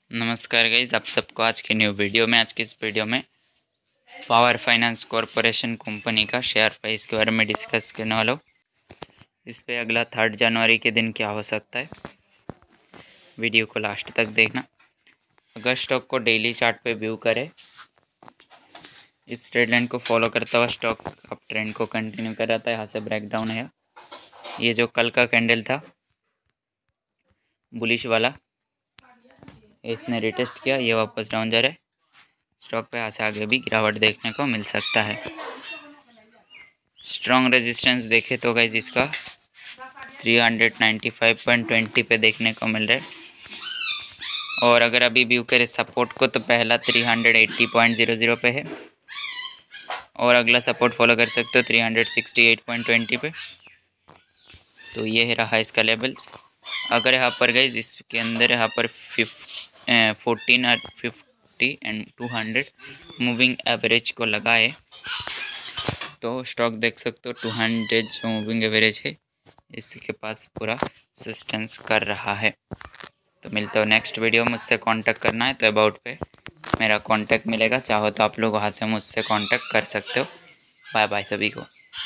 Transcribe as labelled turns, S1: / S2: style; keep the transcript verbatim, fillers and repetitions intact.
S1: नमस्कार गाइज, आप सबको आज के न्यू वीडियो में आज की इस वीडियो में पावर फाइनेंस कॉरपोरेशन कंपनी का शेयर प्राइस के बारे में डिस्कस करने वाला हूँ। इस पे अगला थर्ड जनवरी के दिन क्या हो सकता है, वीडियो को लास्ट तक देखना। अगर स्टॉक को डेली चार्ट पे व्यू करें, इस ट्रेड लाइन को फॉलो करता हुआ स्टॉक अब ट्रेंड को कंटिन्यू कर रहा था। यहाँ से ब्रेकडाउन है, ये जो कल का कैंडल था बुलिश वाला, इसने रिटेस्ट किया, ये वापस डाउन जा रहा है। स्टॉक पे यहाँ से आगे भी गिरावट देखने को मिल सकता है। स्ट्रॉन्ग रेजिस्टेंस देखे तो गाइज इसका तीन सौ पचानवे पॉइंट दो शून्य पे देखने को मिल रहा है। और अगर अभी व्यू करें सपोर्ट को तो पहला तीन सौ अस्सी पॉइंट ज़ीरो ज़ीरो पे है और अगला सपोर्ट फॉलो कर सकते हो तीन सौ अड़सठ पॉइंट दो शून्य पे। तो ये है रहा इसका लेवल्स। अगर यहाँ पर गाइज इसके अंदर यहाँ पर फोर्टीन और fifty and two hundred moving average को लगाए तो स्टॉक देख सकते हो टू हंड्रेड जो मूविंग एवरेज है इसके पास पूरा सस्टेंस कर रहा है। तो मिलते हो नेक्स्ट वीडियो। मुझसे कांटेक्ट करना है तो अबाउट पे मेरा कांटेक्ट मिलेगा, चाहो तो आप लोग वहाँ से मुझसे कांटेक्ट कर सकते हो। बाय बाय सभी को।